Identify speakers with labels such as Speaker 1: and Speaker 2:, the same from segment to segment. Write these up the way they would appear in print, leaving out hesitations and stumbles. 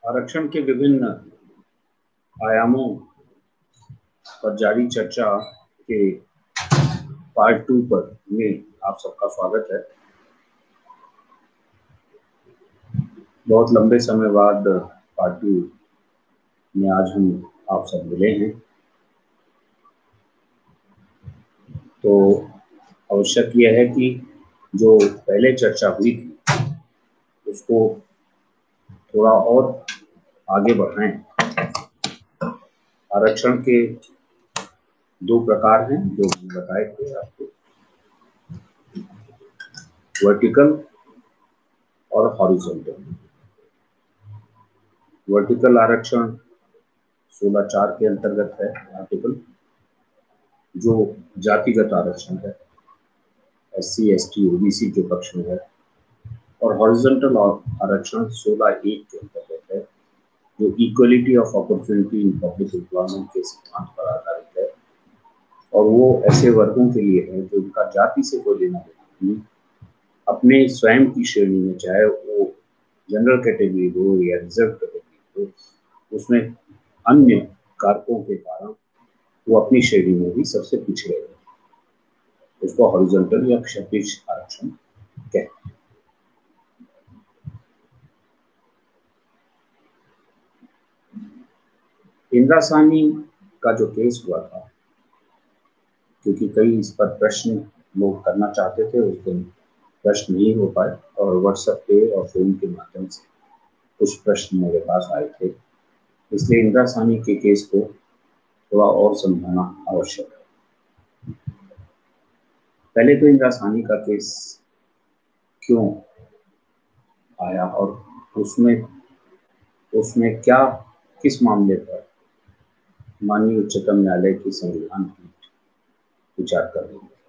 Speaker 1: आरक्षण के विभिन्न आयामों पर जारी चर्चा के पार्ट 2 पर में आप सबका स्वागत है। बहुत लंबे समय बाद पार्ट 2 में आज हम आप सब मिले हैं, तो आवश्यक यह है कि जो पहले चर्चा हुई थी उसको थोड़ा और आगे बढ़ाएं। आरक्षण के 2 प्रकार हैं जो मैंने बताए थे आपको, वर्टिकल और हॉरिजॉन्टल। वर्टिकल आरक्षण 16(4) के अंतर्गत है आर्टिकल, जो जातिगत आरक्षण है, SC, ST, OBC के पक्ष में है। और हॉरिजॉन्टल आरक्षण 16(1) के अंतर्गत है, जो equality of opportunity in public employment के सिद्धांत पर आधारित है। और वो ऐसे वर्गों के लिए है जो उनका जाति से कोई लेना देना नहीं, अपने स्वयं की श्रेणी में, चाहे वो जनरल कैटेगरी हो या रिजर्व कैटेगरी हो, उसमें अन्य कारकों के कारण वो अपनी श्रेणी में भी सबसे पिछड़े हैं। उसको हॉरिजॉन्टल या क्षैतिज आरक्षण कहते हैं। इंदिरा साहनी का जो केस हुआ था, क्योंकि कई इस पर प्रश्न लोग करना चाहते थे, उस दिन प्रश्न नहीं हो पाए और व्हाट्सएप पे और फोन के माध्यम से कुछ प्रश्न मेरे पास आए थे, इसलिए इंदिरा साहनी के केस को थोड़ा और समझाना आवश्यक है। पहले तो इंदिरा साहनी का केस क्यों आया और उसमें क्या, किस मामले पर माननीय उच्चतम न्यायालय की संविधान पीठ विचार कर रही है।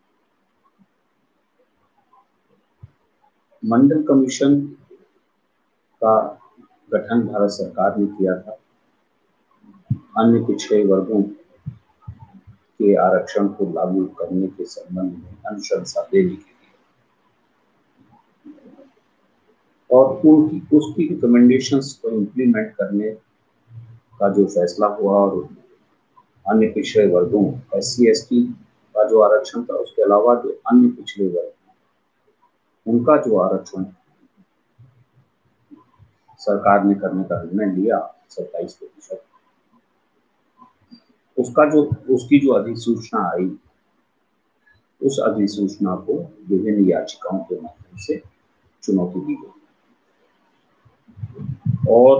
Speaker 1: मंडल कमीशन का गठन भारत सरकार ने किया था अन्य पिछड़े वर्गों के आरक्षण को लागू करने के संबंध में अनुशंसा देने के लिए, और उसकी रिकमेंडेशंस को इम्प्लीमेंट करने का जो फैसला हुआ, और अन्य पिछड़े वर्गों SC, ST का जो आरक्षण था, उसके अलावा जो अन्य पिछड़े वर्ग उनका जो आरक्षण सरकार ने करने का निर्णय लिया 27%, उसकी जो अधिसूचना आई, उस अधिसूचना को विभिन्न याचिकाओं के माध्यम से चुनौती दी गई और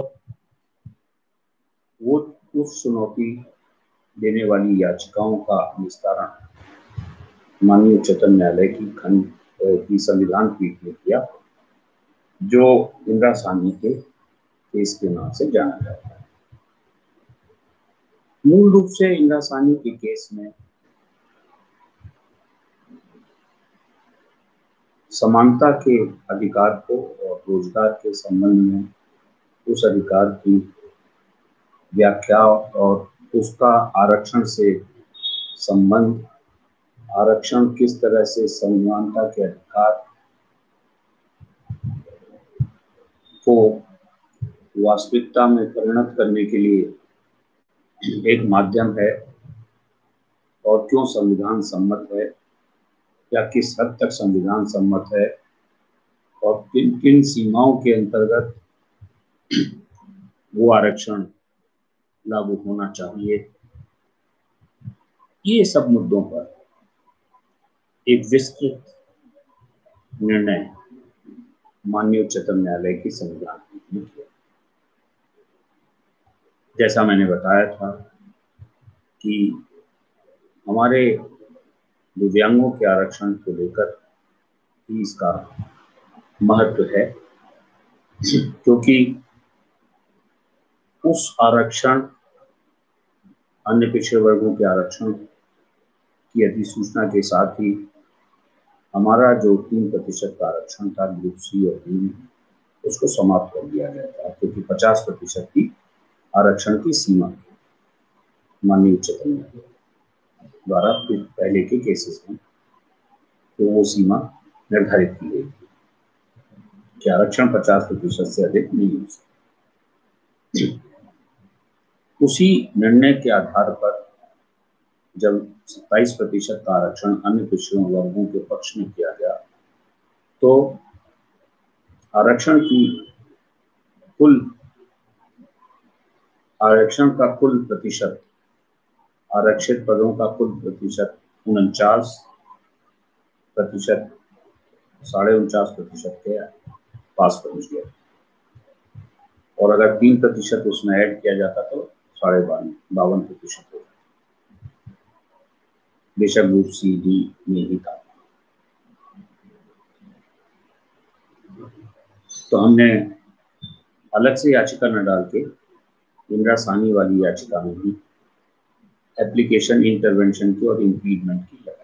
Speaker 1: वो उस चुनौती देने वाली याचिकाओं का निस्तारण माननीय उच्चतम न्यायालय की संविधान पीठ ने किया, जो इंदिरा साहनी के केस के नाम से जाना जाता है। मूल रूप से इंदिरा साहनी के केस में समानता के अधिकार को और रोजगार के संबंध में उस अधिकार की व्याख्या और उसका आरक्षण से संबंध, आरक्षण किस तरह से समानता के अधिकार को वास्तविकता में परिणत करने के लिए एक माध्यम है और क्यों संविधान सम्मत है, या किस हद तक संविधान सम्मत है, और किन किन सीमाओं के अंतर्गत वो आरक्षण लागू होना चाहिए, ये सब मुद्दों पर एक विस्तृत निर्णय माननीय उच्चतम न्यायालय की संविधान पीठ ने किया। जैसा मैंने बताया था कि हमारे दिव्यांगों के आरक्षण को लेकर ही इसका महत्व है, क्योंकि उस आरक्षण, अन्य पिछड़े वर्गों के आरक्षण की अधिसूचना के साथ ही हमारा जो 3% का आरक्षण था ग्रुप C और D, उसको समाप्त कर दिया गया था, क्योंकि 50% की आरक्षण की सीमा माननीय उच्चतम न्यायालय द्वारा पहले के केसेस में तो वो सीमा निर्धारित की गई थी कि आरक्षण 50% से अधिक नहीं हो सकता। उसी निर्णय के आधार पर जब 27% का आरक्षण अन्य पिछड़े वर्गों के पक्ष में किया गया, तो आरक्षण का कुल प्रतिशत, आरक्षित पदों का कुल प्रतिशत 49%, 49.5% के पास पहुंच गया। और अगर 3% उसमें ऐड किया जाता तो 52% हो जाता। बेशक ग्रुप सी डी में ही था। तो हमने अलग से याचिका न डाल के इंदिरा साहनी वाली याचिका में भी एप्लीकेशन इंटरवेंशन की और इम्पीचमेंट की लगाई।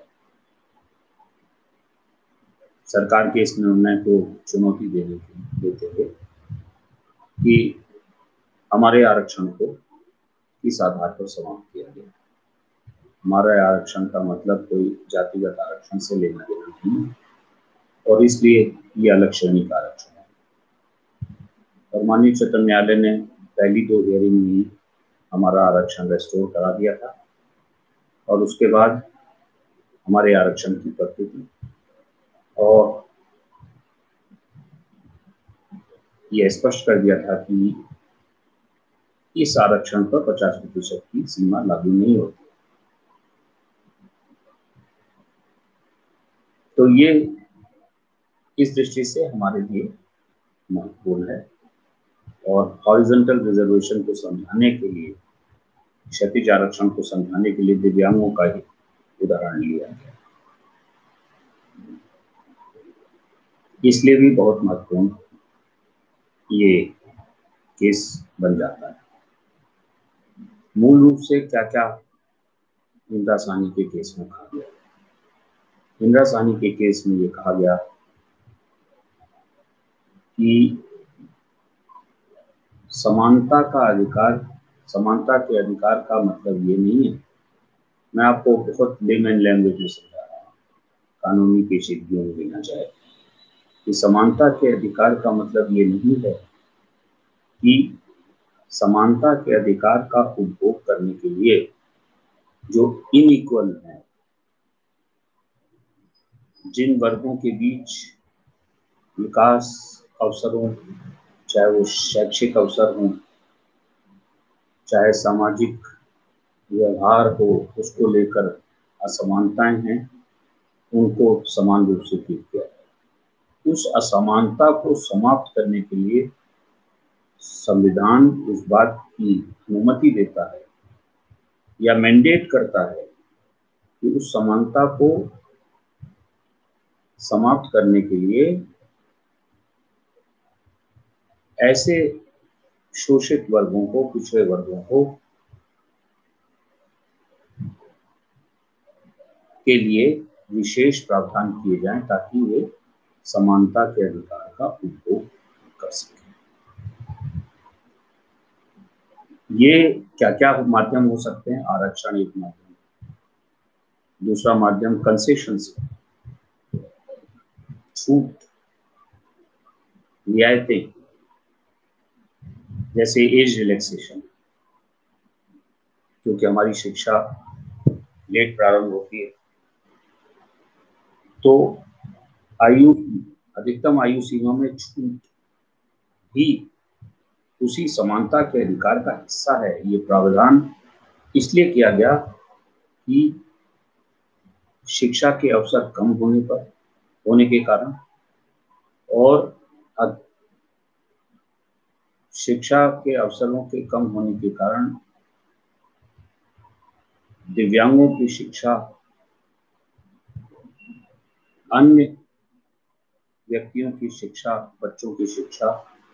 Speaker 1: सरकार के इस निर्णय को चुनौती देते हुए कि हमारे आरक्षण को किस आधार पर समाप्त किया गया। हमारा आरक्षण का मतलब कोई जातिगत आरक्षण से लेना देना नहीं, और इसलिए ये अलग श्रेणी का आरक्षण है। और माननीय उच्चतम न्यायालय ने पहली 2 हियरिंग में हमारा आरक्षण रेस्टोर करा दिया था, और उसके बाद हमारे आरक्षण की प्रकृति और ये स्पष्ट कर दिया था कि इस आरक्षण पर 50% की सीमा लागू नहीं होती। तो ये इस दृष्टि से हमारे लिए महत्वपूर्ण है। और हॉरिजॉन्टल रिजर्वेशन को समझाने के लिए, क्षैतिज आरक्षण को समझाने के लिए दिव्यांगों का ही उदाहरण लिया गया, इसलिए भी बहुत महत्वपूर्ण ये केस बन जाता है। मूल रूप से क्या क्या इंदिरा साहनी के केस में कहा गया? इंदिरा साहनी के केस में ये कहा गया कि समानता के अधिकार का मतलब ये नहीं है। मैं आपको बहुत लेमन लैंग्वेज में समझा रहा हूँ, कानूनी पेचीदगियों में लेना चाहे कि समानता के अधिकार का मतलब ये नहीं है कि समानता के अधिकार का उपभोग करने के लिए जो इनइक्वल है, जिन वर्गों के बीच विकास अवसरों, चाहे वो शैक्षिक अवसर हों, चाहे सामाजिक व्यवहार हो, उसको लेकर असमानताएं हैं, उनको समान रूप से ट्रीट किया जाए। उस असमानता को समाप्त करने के लिए संविधान इस बात की अनुमति देता है या मैंडेट करता है कि उस समानता को समाप्त करने के लिए ऐसे शोषित वर्गों को, पिछड़े वर्गों को के लिए विशेष प्रावधान किए जाएं ताकि वे समानता के अधिकार का उपभोग कर सकें। ये क्या क्या माध्यम हो सकते हैं? आरक्षण एक माध्यम, दूसरा माध्यम कंसेशंस, छूट, रियायतें, जैसे एज रिलैक्सेशन, क्योंकि हमारी शिक्षा लेट प्रारंभ होती है, तो अधिकतम आयु सीमा में छूट भी उसी समानता के अधिकार का हिस्सा है। ये प्रावधान इसलिए किया गया कि शिक्षा के अवसर कम होने के कारण और शिक्षा के अवसरों के कम होने के कारण दिव्यांगों की शिक्षा अन्य व्यक्तियों की शिक्षा, बच्चों की शिक्षा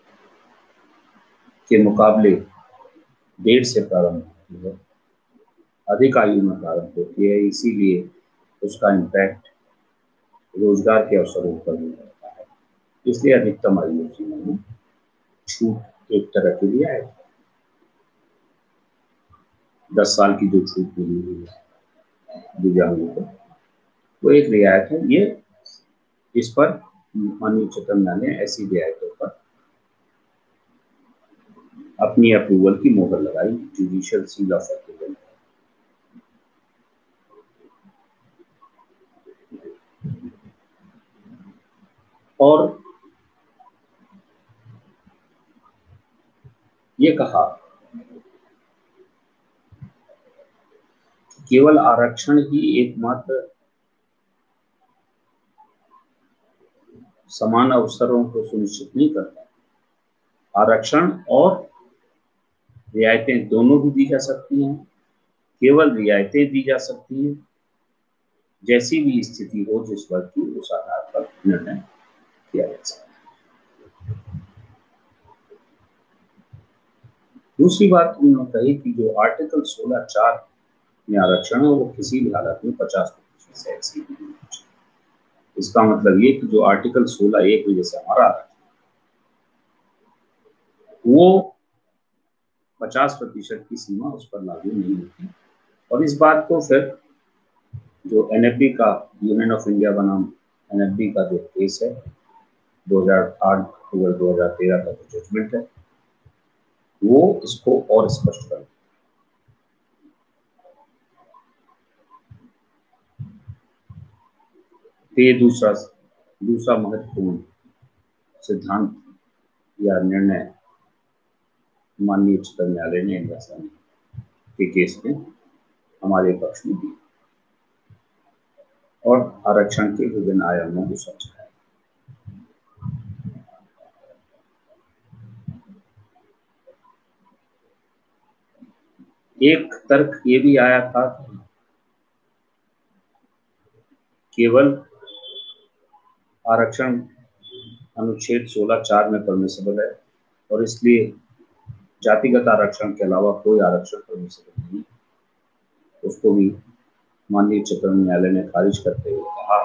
Speaker 1: के मुकाबले देर से प्रारंभ होती है, अधिक आयु में प्रारंभ होती है। इसीलिए उसका इम्पैक्ट रोजगार के अवसरों पर भी रहता है। इसलिए अधिकतम आयु सीमा में छूट एक तरह की रियायत है। 10 साल की जो छूट मिली हुई है दिव्यांगों को, वो एक रियायत है। ये इस पर माननीय उच्चतम न्यायालय ने ऐसी रियायतों पर अपनी अप्रूवल की मोहर लगाई, जुडिशियल सील ऑफ अप्रूवल। और ये कहा केवल आरक्षण ही एकमात्र समान अवसरों को सुनिश्चित नहीं करता, आरक्षण और रियायतें दोनों भी दी जा सकती हैं। केवल रियायतें दी जा सकती हैं जैसी भी स्थिति हो जिस वर्ग की, उस आधार पर निर्णय किया जा सकता है। दूसरी बात उन्होंने कही कि जो आर्टिकल 16(4) में आरक्षण है वो किसी भी हालत में 50% से एक्सीड नहीं होना चाहिए। इसका मतलब ये कि जो आर्टिकल 16(1) में जैसे हमारा आरक्षण वो 50% की सीमा उस पर लागू नहीं होती। और इस बात को फिर जो एनएफबी का, यूनियन ऑफ इंडिया बनाम एनएफबी का जो केस है 2008 अक्टूबर 2013 का जो जजमेंट है वो इसको और स्पष्ट कर। ये दूसरा महत्वपूर्ण सिद्धांत या निर्णय माननीय उच्चतम न्यायालय ने इंदिरा साहनी के केस में हमारे पक्ष में दी और आरक्षण के विभिन्न आयामों को समझाया। एक तर्क ये भी आया था कि केवल आरक्षण अनुच्छेद 16(4) में परमिसिबल है और इसलिए जातिगत आरक्षण के अलावा कोई आरक्षण परमिसिबल नहीं। उसको भी माननीय उच्चतम न्यायालय ने खारिज करते हुए कहा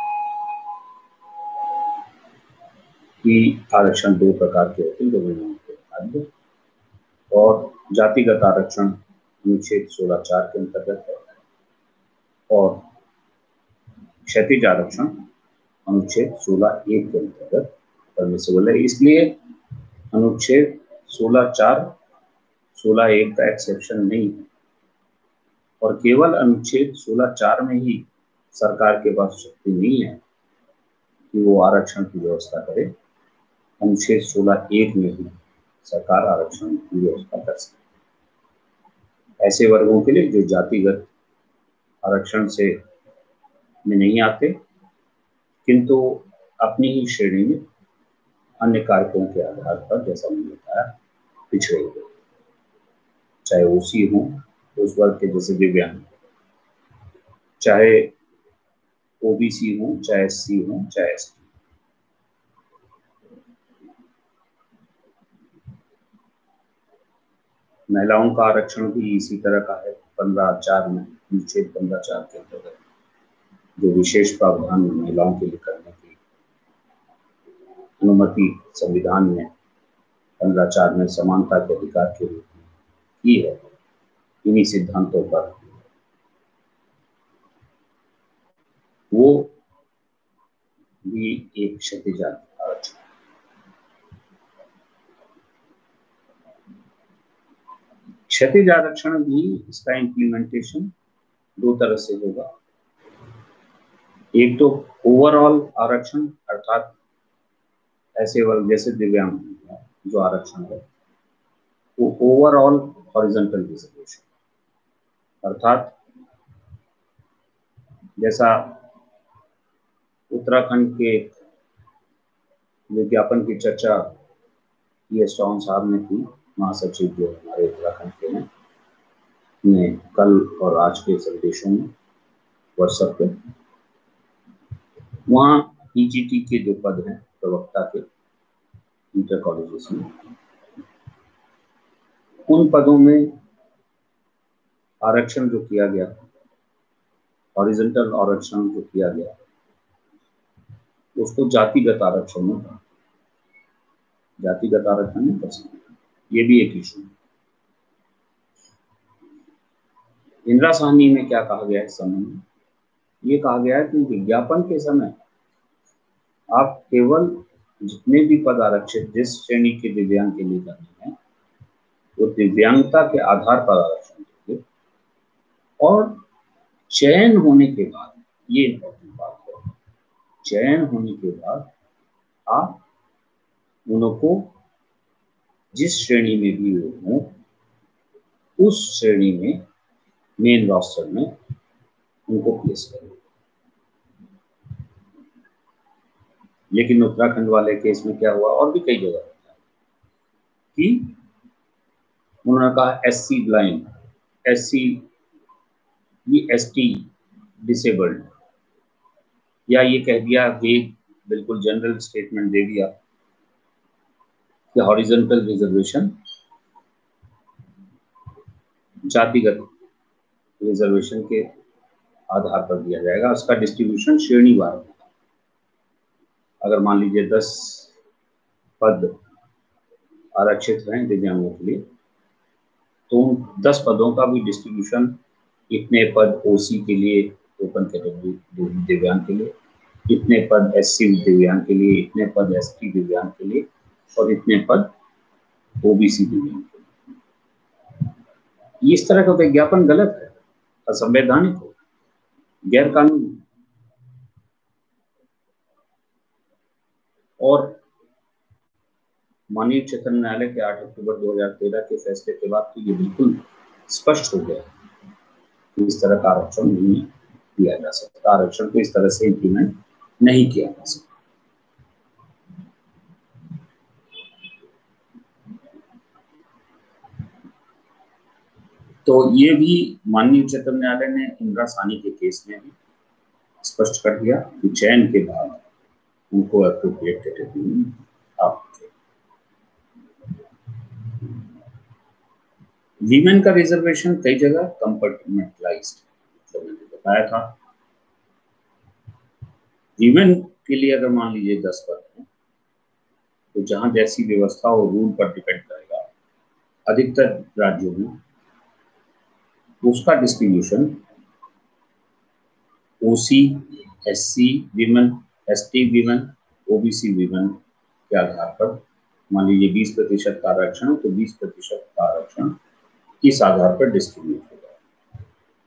Speaker 1: कि आरक्षण दो प्रकार के होते हैं, खाद्य और जातिगत आरक्षण अनुच्छेद 16(4) के अंतर्गत है और क्षैतिज आरक्षण अनुच्छेद 16(1) के अंतर्गत परमिसिबल है। इसलिए अनुच्छेद 16(4) 16(1) का एक्सेप्शन नहीं है और केवल अनुच्छेद 16(4) में ही सरकार के पास शक्ति नहीं है कि वो आरक्षण की व्यवस्था करे। अनुच्छेद 16(1) में ही सरकार आरक्षण की व्यवस्था कर सकती है ऐसे वर्गों के लिए जो जातिगत आरक्षण से में नहीं आते किंतु अपनी ही श्रेणी में अन्य कारकों के आधार पर, जैसा मैंने बताया, पिछड़े हुए, चाहे ओसी हो, उस वर्ग के जैसे दिव्यांग, चाहे ओबीसी हो, चाहे एससी हो, चाहे एसटी। महिलाओं का आरक्षण भी इसी तरह का है। 15(4) में, अनुच्छेद 15(4) के अंतर्गत जो विशेष प्रावधान महिलाओं के लिए करने की अनुमति संविधान में 15(4) में समानता के अधिकार के रूप में की है, इन्हीं सिद्धांतों पर वो भी एक क्षैतिज आरक्षण। क्षैतिज आरक्षण भी, इसका इम्प्लीमेंटेशन दो तरह से होगा। एक तो ओवरऑल आरक्षण, अर्थात ऐसे वर्ग जैसे दिव्यांग जो आरक्षण है वो ओवरऑल हॉरिजॉन्टल रिजर्वेशन, अर्थात जैसा उत्तराखंड के विज्ञापन की चर्चा PS रावण साहब ने की, महासचिव जो हमारे उत्तराखंड के हैं, ने कल और आज के संदेशों में व्हाट्सएप पे, वहाँ PGT के जो पद हैं प्रवक्ता के इंटर कॉलेजेस में, उन पदों में आरक्षण जो किया गया, हॉरिजॉन्टल आरक्षण जो किया गया, उसको जातिगत आरक्षण में, जातिगत आरक्षण में कर सकते, ये भी एक इशू है। इंदिरा साहनी में क्या कहा गया है इस संबंध में? ये कहा गया है कि विज्ञापन के समय आप केवल जितने भी पद आरक्षित जिस श्रेणी के दिव्यांग के लिए करने हैं वो दिव्यांगता के आधार पर आरक्षण देंगे और चयन होने के बाद, ये इम्पोर्टेंट बात है, चयन होने के बाद आप उनको जिस श्रेणी में भी वो हों उस श्रेणी में मेन रोस्टर में उनको प्लेस करें। लेकिन उत्तराखंड वाले केस में क्या हुआ, और भी कई जगह होता है कि उन्होंने कहा SC blind, SC ST disabled, या ये कह दिया वेग, बिल्कुल जनरल स्टेटमेंट दे दिया कि हॉरिजॉन्टल रिजर्वेशन जातिगत रिजर्वेशन के आधार पर दिया जाएगा, उसका डिस्ट्रीब्यूशन श्रेणीवार। अगर मान लीजिए 10 पद आरक्षित हैं दिव्यांगों के लिए, तो 10 पदों का भी डिस्ट्रीब्यूशन, इतने पद OC के लिए, ओपन कैटेगरी दिव्यांग के लिए, इतने पद SC दिव्यांग के लिए, इतने पद ST दिव्यांग के लिए, और इतने पद OBC दिव्यांग के लिए। इस तरह का विज्ञापन गलत है, असंवैधानिक हो, गैर कानूनी। और माननीय उच्चतम न्यायालय के 8 अक्टूबर 2013 के फैसले के बाद तो ये बिल्कुल स्पष्ट हो गया कि इस तरह का आरक्षण नहीं किया जा सकता, आरक्षण को इस तरह से इम्प्लीमेंट नहीं किया जा सकता। तो ये भी माननीय उच्चतम न्यायालय ने इंदिरा साहनी के केस में भी स्पष्ट कर दिया कि चयन के बाद उनको एप्रोप्रिएट कैटेगरी में आप। वीमेन का रिजर्वेशन कई जगह कंपार्टमेंटलाइज्ड, जो मैंने बताया था। वीमेन के लिए अगर मान लीजिए 10 पद हैं, तो जहां जैसी व्यवस्था और रूल पर डिपेंड करेगा, अधिकतर राज्यों में उसका distribution OC, SC women, ST women, OBC women के आधार पर, मान लीजिए 20% का आरक्षण, तो 20% का आरक्षण इस आधार पर डिस्ट्रीब्यूट होगा।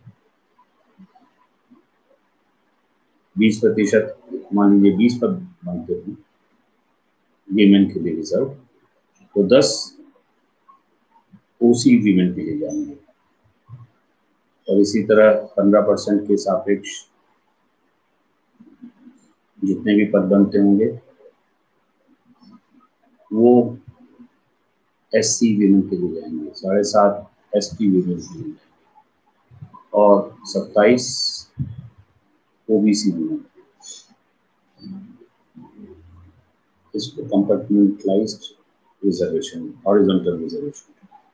Speaker 1: 20%, मान लीजिए 20 पद बनते हैं वीमेन के लिए रिजर्व, तो 10 OC वीमेन के लिए जाएंगे, और इसी तरह 15% के सापेक्ष जितने भी पद बनते होंगे वो SC वीमेन के लिए जाएंगे, 7.5 ST वीमेन के लिए जाएंगे, और 27 OBC वीमेन। इसको कंपार्टमेंटलाइज्ड रिजर्वेशन, हॉरिजॉन्टल रिजर्वेशन।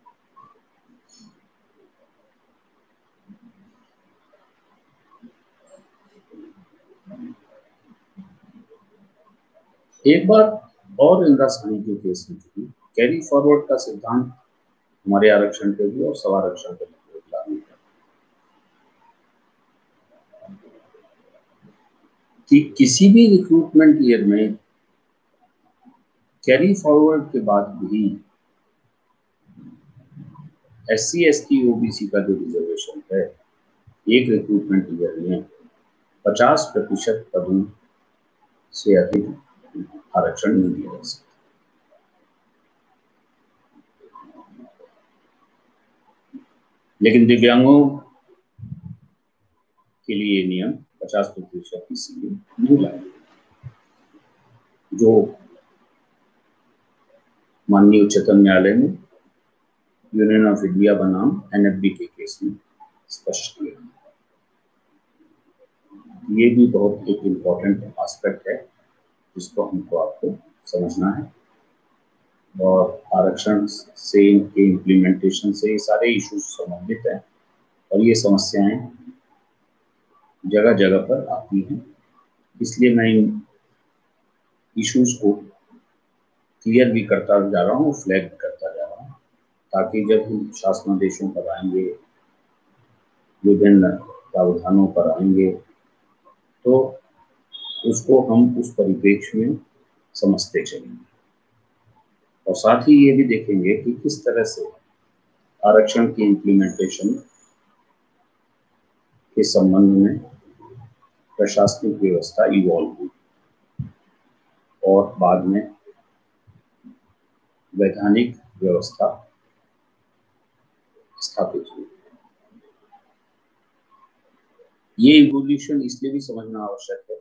Speaker 1: एक बात और इंदिरा साहनी के केस में थी, कैरी फॉरवर्ड का सिद्धांत हमारे आरक्षण पे भी और स्वआरक्षण पे भी लागू है कि किसी भी रिक्रूटमेंट ईयर में कैरी फॉरवर्ड के बाद भी SC, ST, OBC का जो रिजर्वेशन है, एक रिक्रूटमेंट ईयर में 50% पदों से अधिक आरक्षण नहीं दिया जा सकता। लेकिन दिव्यांगों के लिए ये नियम 50% इसलिए नहीं लागू, जो माननीय उच्चतम न्यायालय ने यूनियन ऑफ इंडिया बनाम NFB के केस में स्पष्ट किया। ये भी बहुत एक इम्पोर्टेंट एस्पेक्ट है जिसको हमको आपको समझना है, और आरक्षण से, इनके इम्प्लीमेंटेशन से ये सारे इश्यूज संबंधित हैं, और ये समस्याएं जगह जगह पर आती हैं। इसलिए मैं इन इश्यूज को क्लियर भी करता जा रहा हूँ, फ्लैग भी करता जा रहा हूँ, ताकि जब हम शासनादेशों पर आएंगे, विभिन्न प्रावधानों पर आएंगे, तो उसको हम उस परिप्रेक्ष्य में समझते चलेंगे, और साथ ही ये भी देखेंगे कि किस तरह से आरक्षण की इम्प्लीमेंटेशन के संबंध में प्रशासनिक व्यवस्था इवॉल्व हुई और बाद में वैधानिक व्यवस्था स्थापित हुई। ये इवोल्यूशन इसलिए भी समझना आवश्यक है,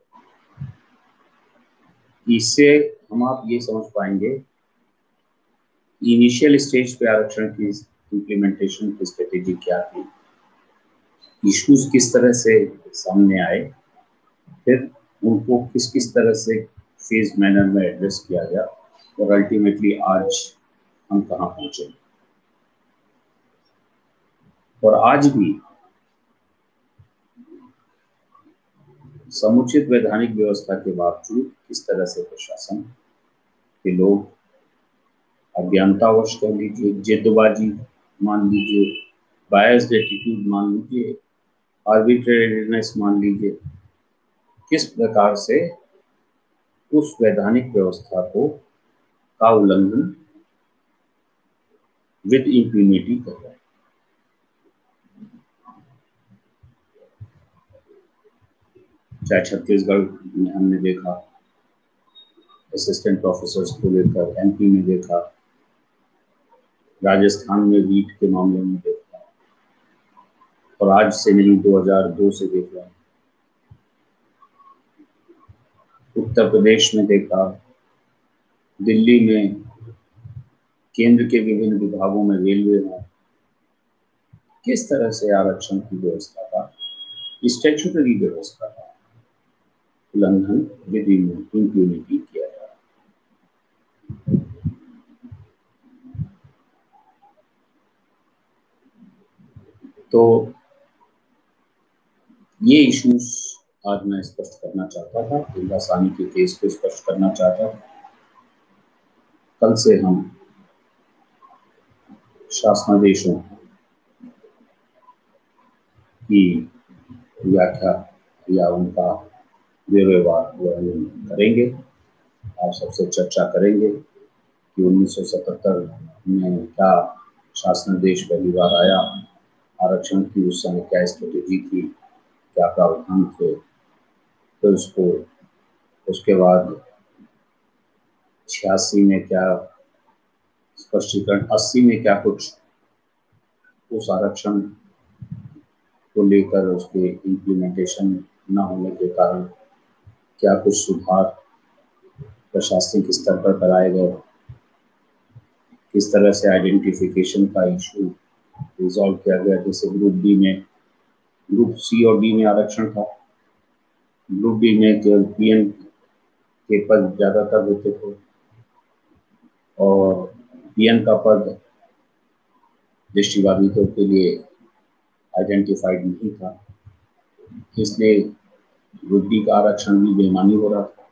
Speaker 1: इससे हम आप ये समझ पाएंगे इनिशियल स्टेज पे आरक्षण की इम्प्लीमेंटेशन की स्ट्रेटेजी क्या थी, इश्यूज किस तरह से सामने आए, फिर उनको किस किस तरह से फेज मैनर में एड्रेस किया गया और अल्टीमेटली आज हम कहाँ पहुंचे। और आज भी समुचित वैधानिक व्यवस्था के बावजूद किस तरह से प्रशासन के लोग अज्ञानतावश कह लीजिए, जिद्दबाजी मान लीजिए, बायस्ड एटीट्यूड मान लीजिए, आर्बिट्रेरीनेस मान लीजिए, किस प्रकार से उस वैधानिक व्यवस्था को का उल्लंघन विद इम्प्यूनिटी कर रहा है। चाहे छत्तीसगढ़ में हमने देखा असिस्टेंट प्रोफेसर्स को लेकर, एमपी में देखा, राजस्थान में रीट के मामले में देखा, और आज से नहीं 2002 से देख रहे हैं, उत्तर प्रदेश में देखा, दिल्ली में, केंद्र के विभिन्न विभागों में, रेलवे में, किस तरह से आरक्षण की व्यवस्था का, स्टैट्यूटरी व्यवस्था का उल्लंघन विद इम्प्यूनिटी किया जा रहा है। तो ये इश्यूज आज मैं स्पष्ट करना चाहता था, इंदिरा साहनी के केस को स्पष्ट करना चाहता था। कल से हम शासनादेशों की व्याख्या या उनका व्यवहार करेंगे, आप सबसे चर्चा करेंगे कि 1977 में क्या शासनादेश पहली बार आया, आरक्षण की उस समय क्या स्ट्रेटेजी थी, क्या प्रावधान थे, तो उसके बाद 86 में क्या स्पष्टीकरण, 80 में क्या कुछ उस आरक्षण को लेकर उसके इम्प्लीमेंटेशन न होने के कारण क्या कुछ सुधार प्रशासनिक स्तर पर कराए गए, किस तरह से आइडेंटिफिकेशन का इशू रिजॉल्व किया गया। जैसे ग्रुप डी में, ग्रुप सी और डी में आरक्षण था, ग्रुप डी में केवल पीएन के पद ज्यादातर होते थे और पीएन का पद दृष्टिबाधितों के लिए आइडेंटिफाइड नहीं था, इसलिए ग्रुप डी का आरक्षण भी बेमानी हो रहा था।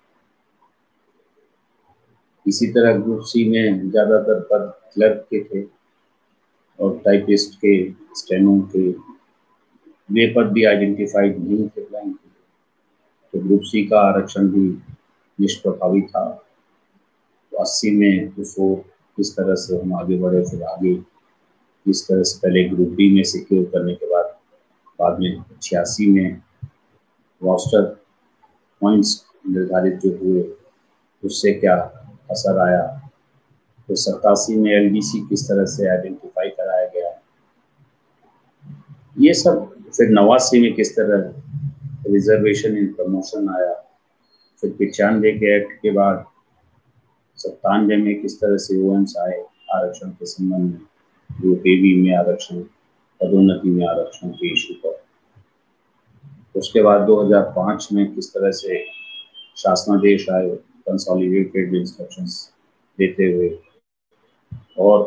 Speaker 1: इसी तरह ग्रुप सी में ज्यादातर पद क्लर्क के थे और टाइपिस्ट के, स्टेनो के, वे पद भी आइडेंटिफाइड नहीं थे बैंक के, तो ग्रुप सी का आरक्षण भी निष्प्रभावी था। तो 80 में उसको किस तरह से हम आगे बढ़े, फिर आगे किस तरह से पहले ग्रुप डी में सिक्योर करने के बाद में 86 में रोस्टर पॉइंट्स निर्धारित जो हुए उससे क्या असर आया, तो 87 में एलडीसी किस तरह से आइडेंटिफाई कराया गया, ये सब, फिर 89 में किस तरह रिजर्वेशन इन प्रमोशन आया, फिर 95 के एक्ट के बाद 97 में किस तरह से ओएम्स आए आरक्षण के संबंध में, जो पेवी में आरक्षण, पदोन्नति में आरक्षण के इशू पर। उसके बाद 2005 में किस तरह से शासनादेश आए कंसोलिडेटेड इंस्ट्रक्शंस देते हुए, और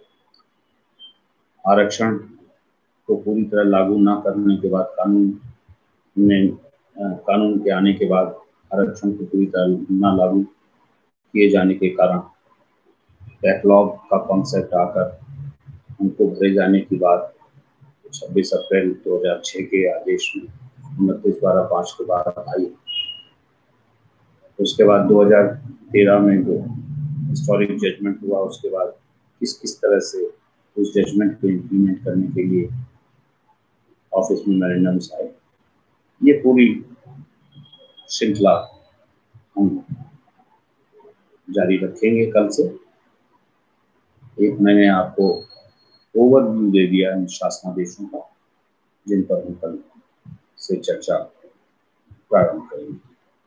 Speaker 1: आरक्षण को पूरी तरह लागू ना करने के बाद कानून के आने के बाद आरक्षण को पूरी तरह ना लागू किए जाने के कारण बैकलॉग का कॉन्सेप्ट आकर उनको भरे जाने की बात 26 अप्रैल 2006 के आदेश में 29/12/5 के बाद आई। उसके बाद 2013 में जो हिस्टोरिक जजमेंट हुआ, उसके बाद किस किस तरह से उस जजमेंट को इम्प्लीमेंट करने के लिए ऑफिस में मेमोरेंडम्स आए। ये पूरी श्रृंखला हम जारी रखेंगे कल से। एक मैंने आपको ओवरव्यू दे दिया इन शासनादेशों का, जिन पर हम कल से चर्चा प्रारंभ करेंगे।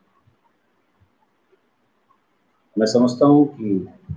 Speaker 1: मैं समझता हूँ कि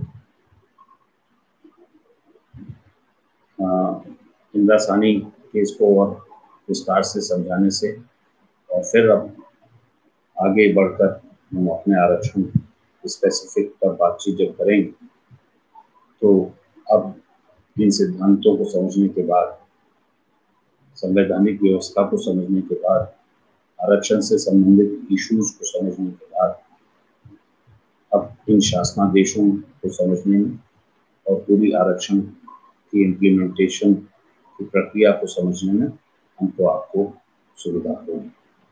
Speaker 1: इंदिरा साहनी केस को और विस्तार से समझाने से और फिर अब आगे बढ़कर हम अपने आरक्षण स्पेसिफिक पर बातचीत जब करेंगे, तो अब इन सिद्धांतों को समझने के बाद, संवैधानिक व्यवस्था को समझने के बाद, आरक्षण से संबंधित इश्यूज को समझने के बाद, अब इन शासनादेशों को समझने में और पूरी आरक्षण की इम्प्लीमेंटेशन की प्रक्रिया को समझने में हमको आपको सुविधा होगी।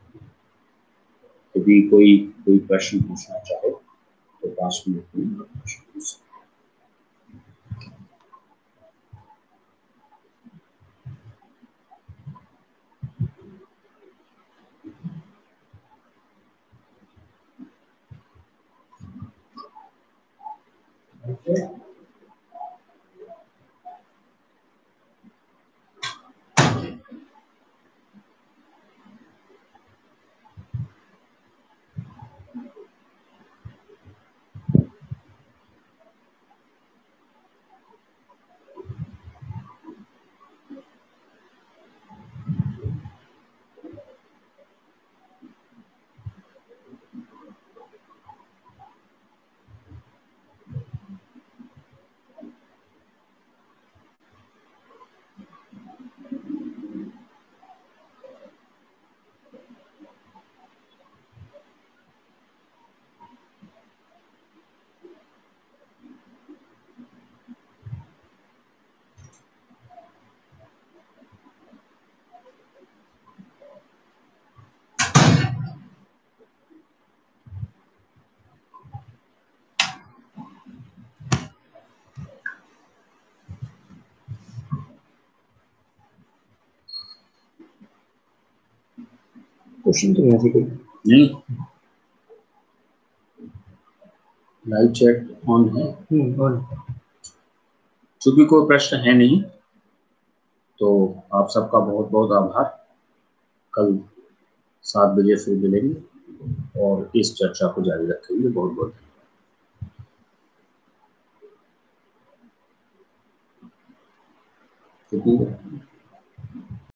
Speaker 1: यदि कोई प्रश्न पूछना चाहे तो 5 मिनट में प्रश्न पूछ सकते। क्वेश्चन तो यहाँ कोई नहीं, लाइव चैट ऑन है। ऑन। चूंकि कोई प्रश्न है नहीं, तो आप सबका बहुत बहुत आभार। कल 7 बजे फिर मिलेंगे और इस चर्चा को जारी रखेंगे। बहुत बहुत धन्यवाद।